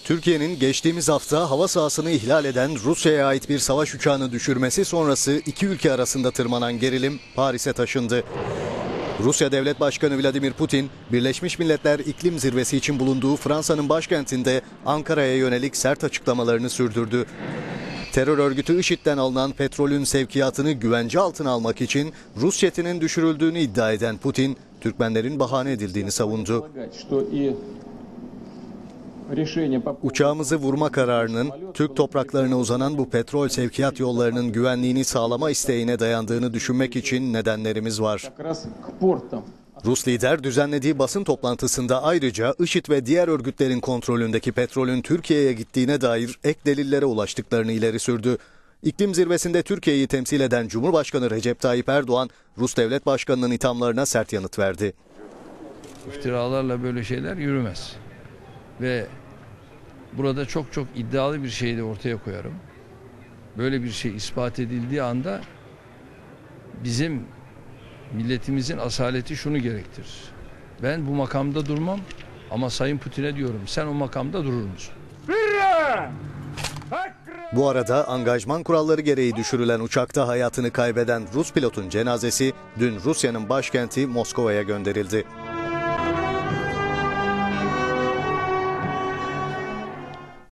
Türkiye'nin geçtiğimiz hafta hava sahasını ihlal eden Rusya'ya ait bir savaş uçağını düşürmesi sonrası iki ülke arasında tırmanan gerilim Paris'e taşındı. Rusya Devlet Başkanı Vladimir Putin, Birleşmiş Milletler İklim Zirvesi için bulunduğu Fransa'nın başkentinde Ankara'ya yönelik sert açıklamalarını sürdürdü. Terör örgütü IŞİD'den alınan petrolün sevkiyatını güvence altına almak için Rus jetinin düşürüldüğünü iddia eden Putin, Türkmenlerin bahane edildiğini savundu. Uçağımızı vurma kararının Türk topraklarına uzanan bu petrol sevkiyat yollarının güvenliğini sağlama isteğine dayandığını düşünmek için nedenlerimiz var. Rus lider düzenlediği basın toplantısında ayrıca IŞİD ve diğer örgütlerin kontrolündeki petrolün Türkiye'ye gittiğine dair ek delillere ulaştıklarını ileri sürdü. İklim zirvesinde Türkiye'yi temsil eden Cumhurbaşkanı Recep Tayyip Erdoğan, Rus Devlet Başkanı'nın ithamlarına sert yanıt verdi. İftiralarla böyle şeyler yürümez. Ve burada çok iddialı bir şeyi de ortaya koyarım. Böyle bir şey ispat edildiği anda bizim milletimizin asaleti şunu gerektirir. Ben bu makamda durmam ama Sayın Putin'e diyorum, sen o makamda durur musun? Bu arada angajman kuralları gereği düşürülen uçakta hayatını kaybeden Rus pilotun cenazesi dün Rusya'nın başkenti Moskova'ya gönderildi.